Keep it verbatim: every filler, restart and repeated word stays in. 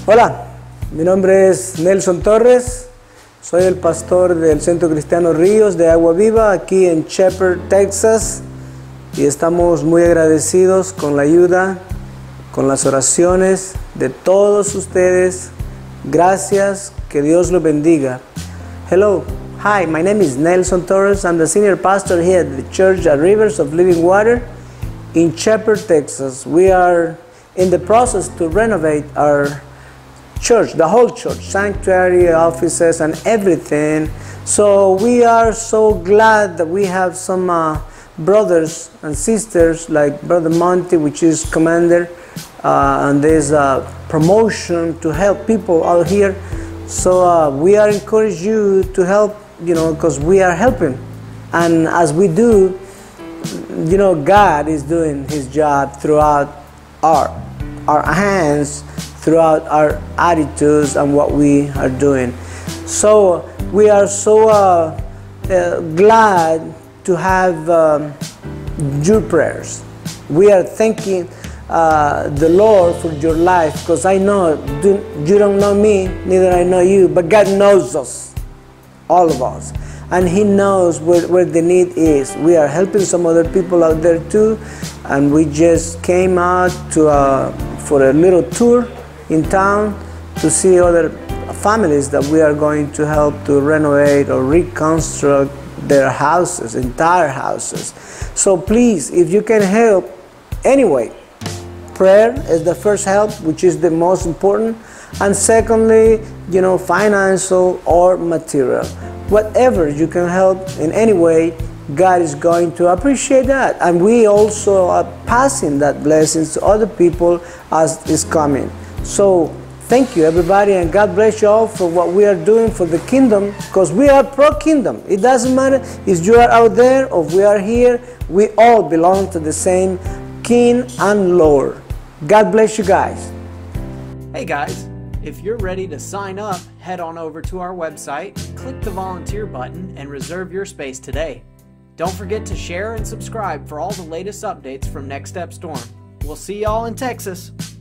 Hola, mi nombre es Nelson Torres, soy el pastor del Centro Cristiano Ríos de Agua Viva aquí en Shepherd, Texas, y estamos muy agradecidos con la ayuda, con las oraciones de todos ustedes. Gracias, que Dios los bendiga. Hello, hi, my name is Nelson Torres. I'm the senior pastor here at the church at Rivers of Living Water in Shepherd, Texas. We are in the process to renovate our church, the whole church, sanctuary, offices, and everything. So we are so glad that we have some uh, brothers and sisters like Brother Monty, which is commander, uh, and there's a promotion to help people out here. So uh, we are encourage you to help, you know, because we are helping. And as we do, you know, God is doing His job throughout our, our hands, throughout our attitudes and what we are doing. So we are so uh, uh, glad to have um, your prayers. We are thanking uh, the Lord for your life, because I know do, you don't know me, neither I know you, but God knows us, all of us. And He knows where, where the need is. We are helping some other people out there too, and we just came out to uh, for a little tour in town to see other families that we are going to help to renovate or reconstruct their houses, entire houses. So please, if you can help anyway, prayer is the first help, which is the most important, and secondly, you know, financial or material. Whatever you can help in any way, God is going to appreciate that, and we also are passing that blessings to other people as is coming. So thank you everybody, and God bless you all for what we are doing for the kingdom, because we are pro-kingdom. It doesn't matter if you are out there or we are here, we all belong to the same King and Lord. God bless you guys. Hey guys, if you're ready to sign up, head on over to our website, click the volunteer button, and reserve your space today. Don't forget to share and subscribe for all the latest updates from Next Step Storm. We'll see y'all in Texas.